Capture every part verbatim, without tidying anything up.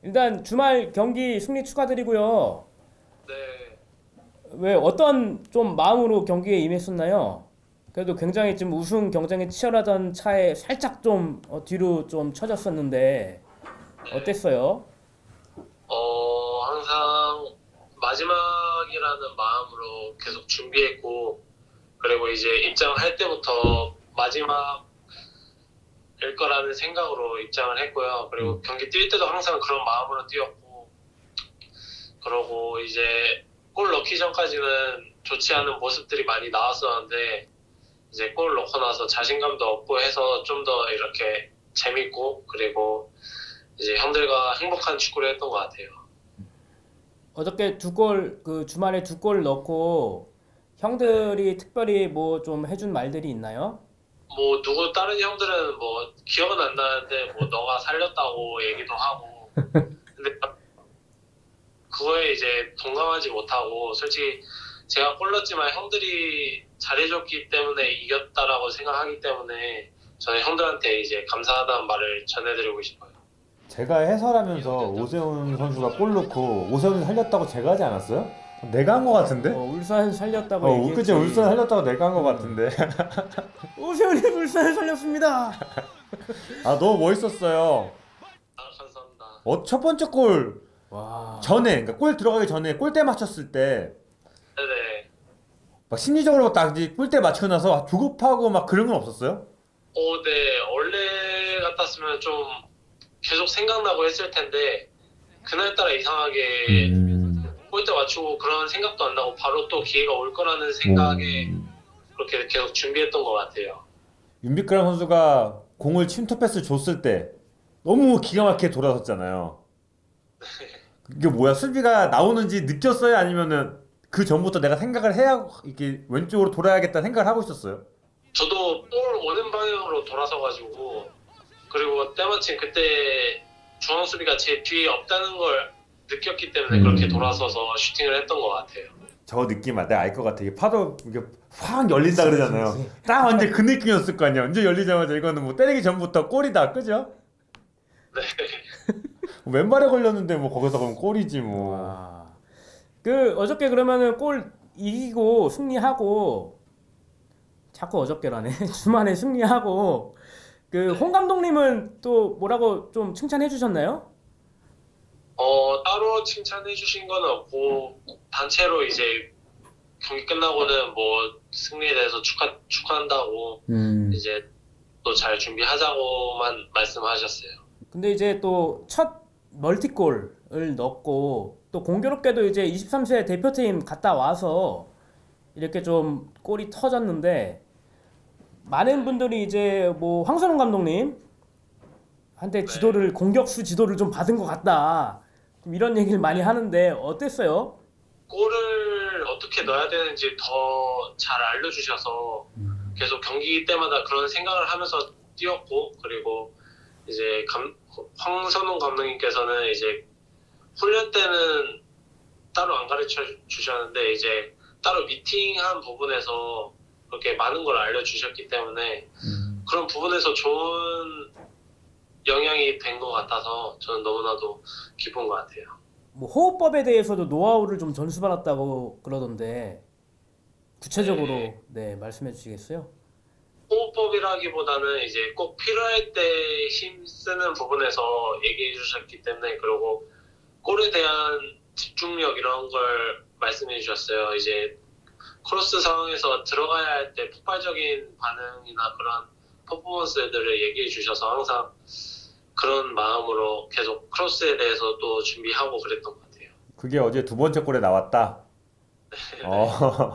일단 주말 경기 승리 축하드리고요. 네. 왜 어떤 좀 마음으로 경기에 임했었나요? 그래도 굉장히 좀 우승 경쟁이 치열하던 차에 살짝 좀 어, 뒤로 좀 처졌었는데 네. 어땠어요? 어, 항상 마지막이라는 마음으로 계속 준비했고, 그리고 이제 입장할 때부터 마지막일 거라는 생각으로 입장을 했고요. 그리고 음. 경기 뛸 때도 항상 그런 마음으로 뛰었고, 그러고 이제 골 넣기 전까지는 좋지 않은 모습들이 많이 나왔었는데, 이제 골 넣고 나서 자신감도 얻고 해서 좀 더 이렇게 재밌고, 그리고 이제 형들과 행복한 축구를 했던 것 같아요. 어저께 두 골, 그 주말에 두 골 넣고 네. 형들이 특별히 뭐 좀 해준 말들이 있나요? 뭐 누구 다른 형들은 뭐 기억은 안 나는데 뭐 너가 살렸다고 얘기도 하고, 근데 그거에 이제 동감하지 못하고, 솔직히 제가 골 넣었지만 형들이 잘해줬기 때문에 이겼다라고 생각하기 때문에 저는 형들한테 이제 감사하다는 말을 전해드리고 싶어요. 제가 해설하면서 오세훈 선수가 골 넣고 오세훈이 살렸다고 제가 하지 않았어요? 내가 한 거 같은데? 어, 울산 살렸다고 어, 그치, 울산 얘기했지. 살렸다고 내가 한 거 음. 같은데. 오세훈이 울산을 살렸습니다. 아, 너무 멋있었어요. 아, 감사합니다. 어, 첫 번째 골 와. 전에, 그러니까 골 들어가기 전에 골대 맞췄을 때, 네네. 막 심리적으로 딱 이제 골대 맞추고 나서 조급하고 막 그런 건 없었어요? 어, 네. 원래 같았으면 좀 계속 생각나고 했을 텐데, 그날따라 이상하게 음. 골대 맞추고 그런 생각도 안 나고 바로 또 기회가 올 거라는 생각에 음. 그렇게 계속 준비했던 것 같아요. 윤빛그람 선수가 공을 침투 패스 줬을 때 너무 기가 막히게 돌아섰잖아요. 이게 뭐야? 수비가 나오는지 느꼈어요? 아니면은 그 전부터 내가 생각을 해야 이렇게 왼쪽으로 돌아야겠다 생각을 하고 있었어요? 저도 볼 오는 방향으로 돌아서가지고, 그리고 때마침 그때 중앙 수비가 제 뒤에 없다는 걸 느꼈기 때문에 그렇게 음. 돌아서서 슈팅을 했던 것 같아요. 저 느낌 아, 내가 알 것 같아. 이게 파도 이게 확 열린다 그치, 그러잖아요. 그치. 딱 완전 그 느낌이었을 거 아니야. 언제 열리자마자 이거는 뭐 때리기 전부터 골이다, 그죠? 네. 왼발에 걸렸는데 뭐 거기서 그럼 골이지 뭐. 와. 그 어저께 그러면은 골 이기고 승리하고 자꾸 어저께라네. 주말에 승리하고 그 홍 네. 감독님은 또 뭐라고 좀 칭찬해 주셨나요? 어, 따로 칭찬해 주신 건 없고, 단체로 이제 경기 끝나고는 뭐 승리에 대해서 축하, 축하한다고, 음. 이제 또 잘 준비하자고만 말씀하셨어요. 근데 이제 또 첫 멀티골을 넣고 또 공교롭게도 이제 이십삼 세 대표팀 갔다 와서 이렇게 좀 골이 터졌는데 많은 네. 분들이 이제 뭐 황선홍 감독님 한테 네. 지도를 공격수 지도를 좀 받은 것 같다. 좀 이런 얘기를 많이 네. 하는데 어땠어요? 골을 어떻게 넣어야 되는지 더 잘 알려주셔서 계속 경기 때마다 그런 생각을 하면서 뛰었고, 그리고 이제 감, 황선홍 감독님께서는 이제 훈련 때는 따로 안 가르쳐 주셨는데 이제 따로 미팅한 부분에서 그렇게 많은 걸 알려주셨기 때문에 음. 그런 부분에서 좋은 영향이 된 것 같아서 저는 너무나도 기쁜 것 같아요. 뭐 호흡법에 대해서도 노하우를 좀 전수받았다고 그러던데 네. 구체적으로 네 말씀해 주시겠어요? 호흡법이라기보다는 이제 꼭 필요할 때 힘쓰는 부분에서 얘기해 주셨기 때문에, 그리고 골에 대한 집중력 이런 걸 말씀해 주셨어요. 이제 크로스 상황에서 들어가야 할 때 폭발적인 반응이나 그런 퍼포먼스들을 얘기해 주셔서 항상 그런 마음으로 계속 크로스에 대해서 또 준비하고 그랬던 것 같아요. 그게 어제 두 번째 골에 나왔다. 어.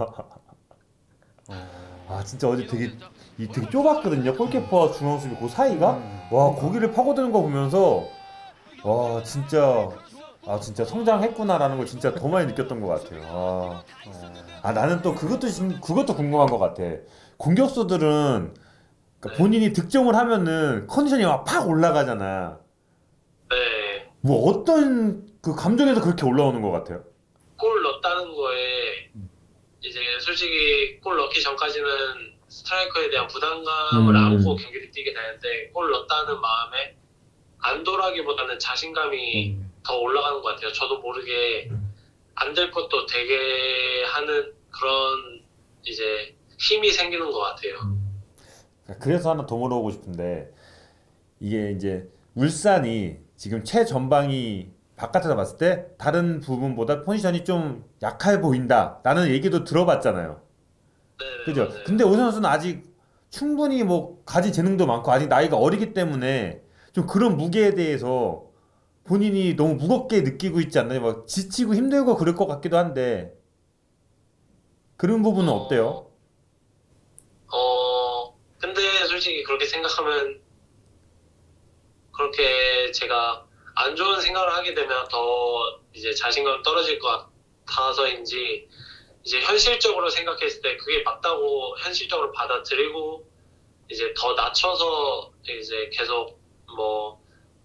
아, 진짜 어제 되게 이 되게 좁았거든요. 골키퍼 중앙 수비 그 사이가. 음, 와, 그러니까. 거기를 파고드는 거 보면서 와, 진짜 아, 진짜 성장했구나라는 걸 진짜 더 많이 느꼈던 것 같아요. 아, 아 나는 또 그것도 진- 그것도 궁금한 것 같아. 공격수들은 그러니까 네. 본인이 득점을 하면은 컨디션이 막 팍 올라가잖아. 네. 뭐 어떤 그 감정에서 그렇게 올라오는 것 같아요. 골 넣었다는 거에 이제 솔직히 골 넣기 전까지는 스트라이커에 대한 부담감을 안고 음. 경기를 뛰게 되는데, 골 넣었다는 마음에 안도라기보다는 자신감이 음. 더 올라가는 것 같아요. 저도 모르게 안 될 것도 되게 하는 그런 이제 힘이 생기는 것 같아요. 그래서 하나 더 물어보고 싶은데 이게 이제 울산이 지금 최전방이 바깥에서 봤을 때 다른 부분보다 포지션이 좀 약해 보인다 라는 얘기도 들어봤잖아요. 네네, 그죠? 맞아요. 근데 오선 선수는 아직 충분히 뭐 가진 재능도 많고 아직 나이가 어리기 때문에 좀 그런 무게에 대해서 본인이 너무 무겁게 느끼고 있지 않나요? 막 지치고 힘들고 그럴 것 같기도 한데 그런 부분은 어때요? 어, 근데 솔직히 그렇게 생각하면 그렇게 제가 안 좋은 생각을 하게 되면 더 이제 자신감 떨어질 것 같아서인지 이제 현실적으로 생각했을 때 그게 맞다고 현실적으로 받아들이고 이제 더 낮춰서 이제 계속 뭐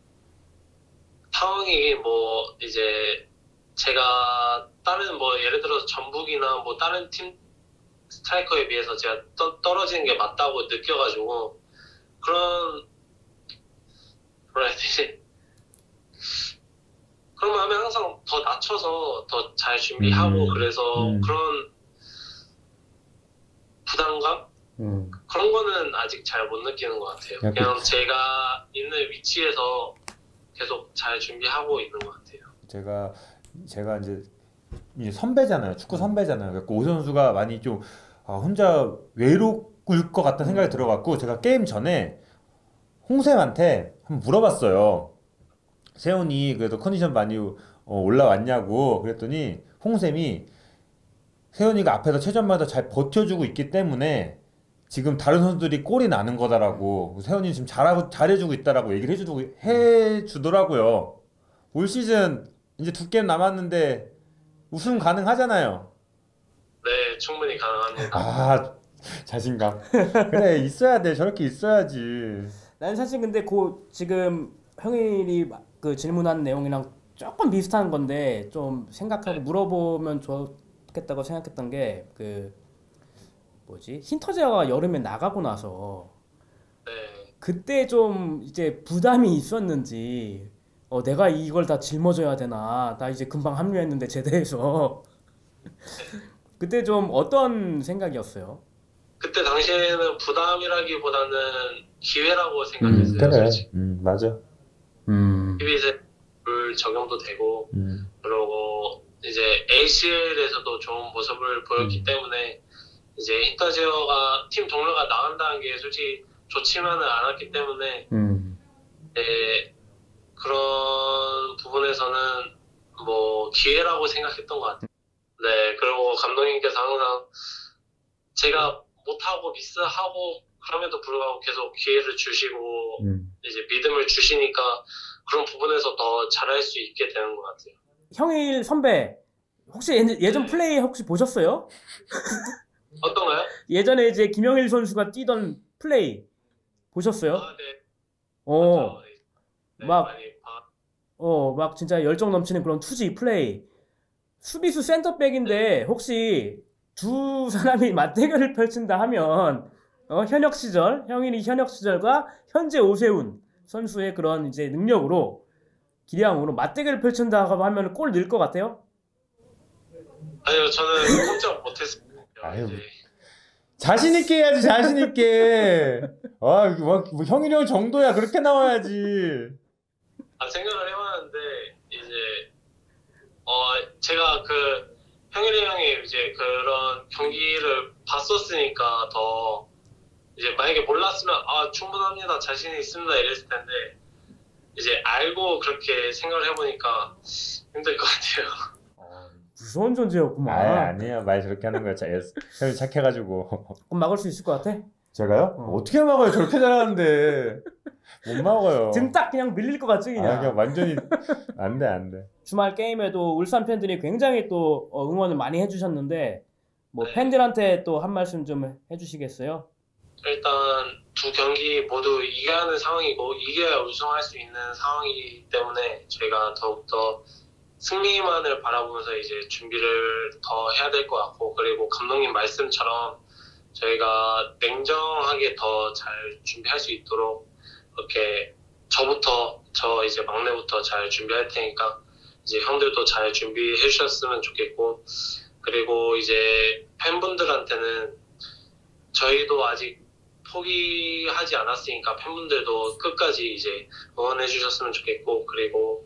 상황이 뭐 이제 제가 다른 뭐 예를 들어서 전북이나 뭐 다른 팀 스트라이커에 비해서 제가 떠, 떨어지는 게 맞다고 느껴가지고 그런 뭐라 해야 되지? 그런 마음에 항상 더 낮춰서 더 잘 준비하고 음, 그래서 음. 그런 부담감? 음. 그런 거는 아직 잘 못 느끼는 것 같아요. 약간- 그냥 제가 있는 위치에서 계속 잘 준비하고 있는 것 같아요. 제가 제가 이제, 이제 선배잖아요. 축구 선배잖아요. 그래서 오 선수가 많이 좀 아, 혼자 외로울 것 같다는 생각이 들어갖고 제가 게임 전에 홍쌤한테 한번 물어봤어요. 세훈이 그래도 컨디션 많이 어, 올라왔냐고 그랬더니 홍쌤이 세훈이가 앞에서 최전마다 잘 버텨주고 있기 때문에 지금 다른 선수들이 골이 나는 거다라고 세훈이 지금 잘하고 잘해주고 있다라고 얘기를 해주고 해주더라고요. 올 시즌 이제 두 게임 남았는데 우승 가능하잖아요. 네, 충분히 가능합니다. 아 자신감. 그래 있어야 돼. 저렇게 있어야지. 난 사실 근데 그 지금 형일이 그 질문한 내용이랑 조금 비슷한 건데 좀 생각하고 물어보면 좋겠다고 생각했던 게 그 뭐지 힌터제어가 여름에 나가고 나서 네. 그때 좀 이제 부담이 있었는지 어 내가 이걸 다 짊어져야 되나 나 이제 금방 합류했는데 제대해서 그때 좀 어떤 생각이었어요? 그때 당시에는 부담이라기보다는 기회라고 생각했어요. 솔직히. 음 맞아. 음. 티비에서 룰 적용도 되고 음. 그리고 이제 에이씨엘에서도 좋은 모습을 보였기 음. 때문에 이제 힌터제어가 팀 동료가 나간다는 게 솔직히 좋지만은 않았기 때문에 음. 네, 그런 부분에서는 뭐 기회라고 생각했던 것 같아요. 네, 그리고 감독님께서 항상 제가 못하고 미스하고 그럼에도 불구하고 계속 기회를 주시고 음. 이제 믿음을 주시니까 그런 부분에서 더 잘할 수 있게 되는 것 같아요. 형일 선배 혹시 예- 예전 플레이 혹시 보셨어요? 어떤가요? 예전에 이제 김영일 선수가 뛰던 플레이 보셨어요? 아, 네. 어, 맞죠. 네, 막- 많이 봐. 어, 막 진짜 열정 넘치는 그런 투지 플레이. 수비수 센터백인데 혹시 두 사람이 맞대결을 펼친다 하면 어, 현역 시절, 형일이 현역 시절과 현재 오세훈 선수의 그런 이제 능력으로 기량으로 맞대결을 펼친다고 하면 골 넣을 것 같아요? 아니요, 저는 꼼짝 못했습니다. 아유, 이제. 자신 있게 해야지 자신 있게. 아 이거 뭐, 뭐 형이랑 형 정도야 그렇게 나와야지. 아, 생각을 해봤는데 이제 어 제가 그 형일이 형이 이제 그런 경기를 봤었으니까 더 이제 만약에 몰랐으면 아 충분합니다 자신이 있습니다 이랬을 텐데 이제 알고 그렇게 생각을 해보니까 힘들 것 같아요. 무서운 존재였구만. 아 아니에요 말 저렇게 하는 거야. 형이 착해가지고. 그럼 막을 수 있을 것 같아? 제가요? 어. 어. 떻게 막아요 저렇게 잘하는데. 못 막아요. 등 딱 그냥 밀릴 것 같지 그냥. 아 그냥 완전히 안돼 안돼. 주말 게임에도 울산 팬들이 굉장히 또 어, 응원을 많이 해주셨는데 뭐 네. 팬들한테 또 한 말씀 좀 해주시겠어요? 일단 두 경기 모두 이겨야 하는 상황이고 이겨야 우승할 수 있는 상황이기 때문에 저희가 더욱더 승리만을 바라보면서 이제 준비를 더 해야 될 것 같고 그리고 감독님 말씀처럼 저희가 냉정하게 더 잘 준비할 수 있도록 이렇게 저부터 저 이제 막내부터 잘 준비할 테니까 이제 형들도 잘 준비해 주셨으면 좋겠고, 그리고 이제 팬분들한테는 저희도 아직 포기하지 않았으니까 팬분들도 끝까지 이제 응원해 주셨으면 좋겠고, 그리고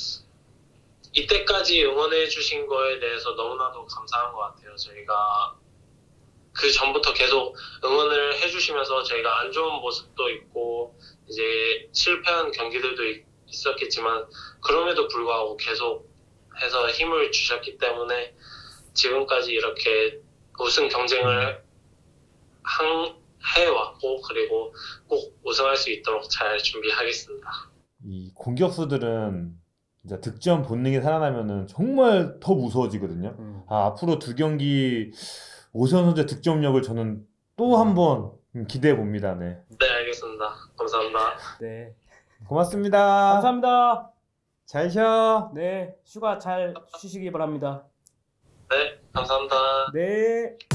이때까지 응원해 주신 거에 대해서 너무나도 감사한 것 같아요. 저희가 그 전부터 계속 응원을 해주시면서 저희가 안 좋은 모습도 있고 이제 실패한 경기들도 있, 있었겠지만 그럼에도 불구하고 계속 해서 힘을 주셨기 때문에 지금까지 이렇게 우승 경쟁을 한, 해왔고 그리고 꼭 우승할 수 있도록 잘 준비하겠습니다. 이 공격수들은 진짜 득점 본능이 살아나면은 정말 더 무서워지거든요. 음. 아, 앞으로 두 경기 오세훈 선수의 득점력을 저는 또 한 번 기대해 봅니다. 네. 네, 알겠습니다. 감사합니다. 네. 고맙습니다. 감사합니다. 잘 쉬어. 네. 휴가 잘 쉬시기 바랍니다. 네, 감사합니다. 네.